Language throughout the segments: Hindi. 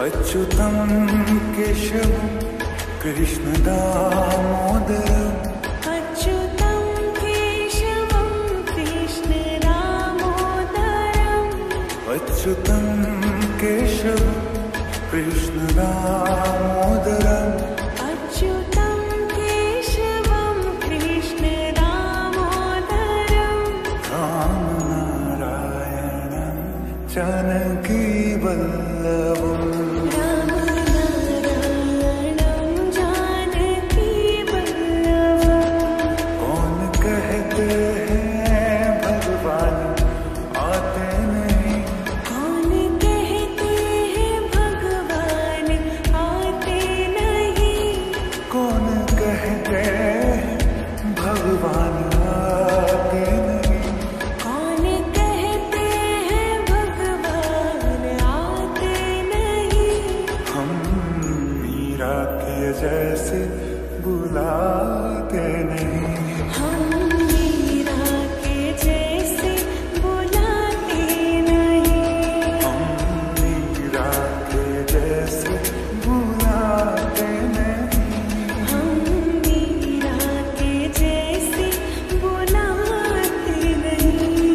अच्युतं केशवं कृष्णदामोदरम् अच्युतं केशवं कृष्णदामोदरम् अच्युतं केशवं कृष्णदामोदरम् अच्युतं केशवं कृष्णदामोदरम् रामनारायणं जानकीवल्लभम् जैसे बुलाते नहीं हम मीरा के जैसे बुलाते नहीं हम मीरा के जैसे बुलाते नहीं हम मीरा के जैसे बुलाते नहीं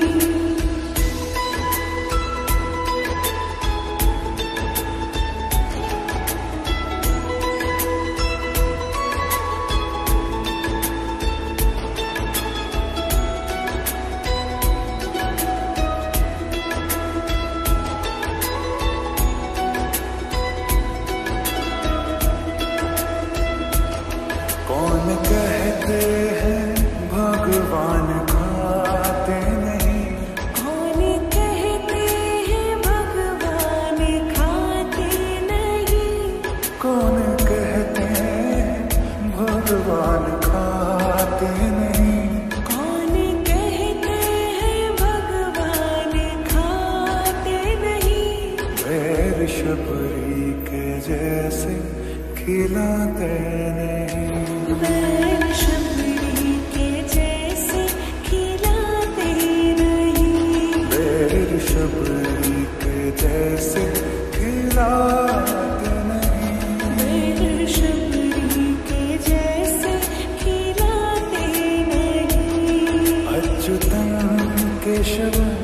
कौन कहते हैं भगवान खाते नहीं कौन कहते हैं भगवान खाते नहीं कौन कहते हैं भगवान खाते नहीं कौन कहते हैं भगवान खाते नहीं वैर शबरी के जैसे खिलाते नहीं वैर शबरी के जैसे खिलाते नहीं वैर शबरी के जैसे खिलाते नहीं वैर शबरी के जैसे खिलाते नहीं अच्युतं केशवं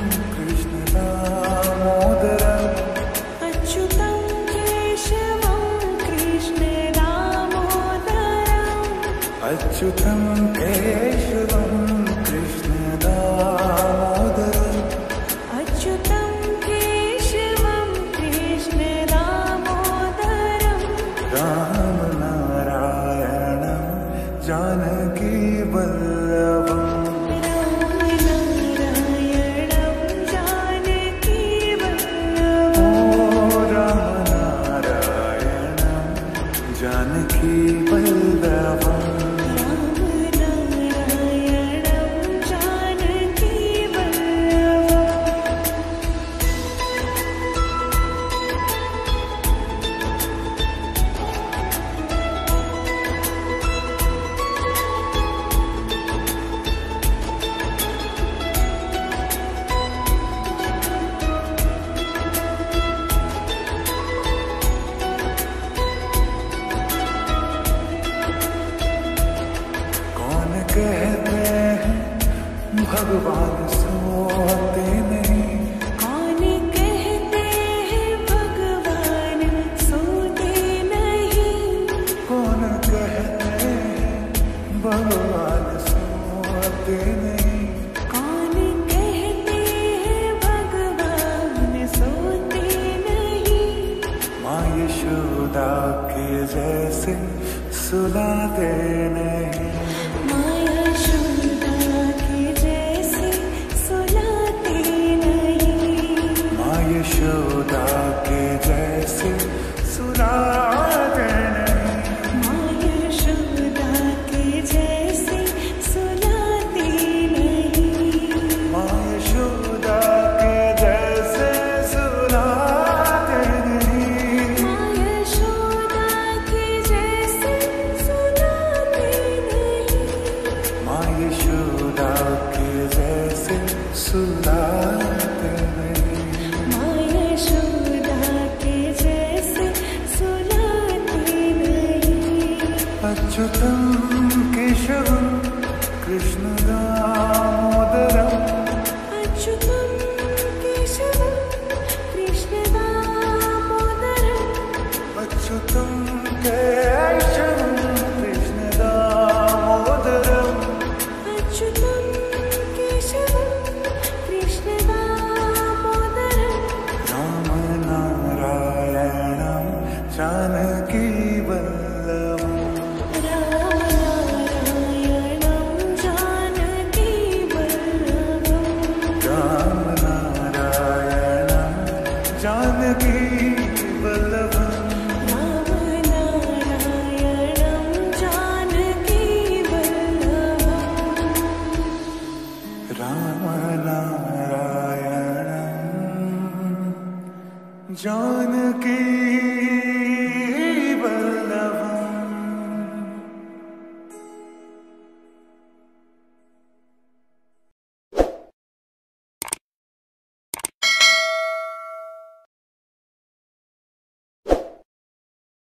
कृष्णदामोदरम् अच्युतं केशवं कृष्णदामोदरम् अच्युतं केशवं कृष्णदामोदरम् अच्युतं केशवं कृष्णदामोदरम् रामनारायणं जानकीवल्लभम् रामनारायणं जानकीवल्लभम् ओ रामनारायणं जानकीवल्लभम् रामनारायणं जानकीवल्लभम् कौन कहते हैं भगवान सोते नहीं कौन कहते हैं भगवान सोते नहीं कौन कहते हैं भगवान सोते नहीं कौन कहते हैं भगवान सोते नहीं माँ यशोदा के जैसे सुलाते नहीं माँ यशोदा के जैसे सुलाते नहीं माँ यशोदा के जैसे सुलाते नहीं माँ यशोदा के जैसे सुलाते नहीं माँ यशोदा के जैसे सुलाते नहीं माँ यशोदा के जैसे सुलाते नहीं माँ यशोदा के जैसे सुलाते नहीं माँ यशोदा के जैसे अच्युतं केशवं कृष्णदामोदरम् अच्युतं केशवं कृष्णदामोदरम् अच्युतं केशवं कृष्णदामोदरम् अच्युतं केशवं कृष्णदामोदरम् रामनारायणं जानकीवल्लभम् रामनारायणं जानकीवल्लभम् रामनारायणं जानकीवल्लभम् रामनारायणं जानकीवल्लभम् रामनारायणं जानकी